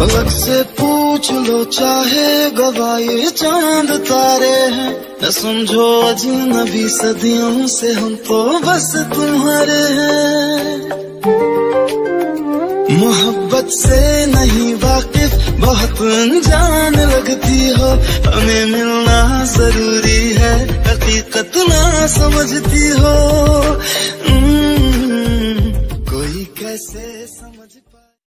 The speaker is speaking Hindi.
अलग से पूछ लो चाहे गवाए चांद तारे हैं, न समझो अजनबी सदियों से हम तो बस तुम्हारे हैं। मोहब्बत से नहीं वाकिफ बहुत अनजान लगती हो, हमें मिलना जरूरी है हकीकत ना समझती हो। कोई कैसे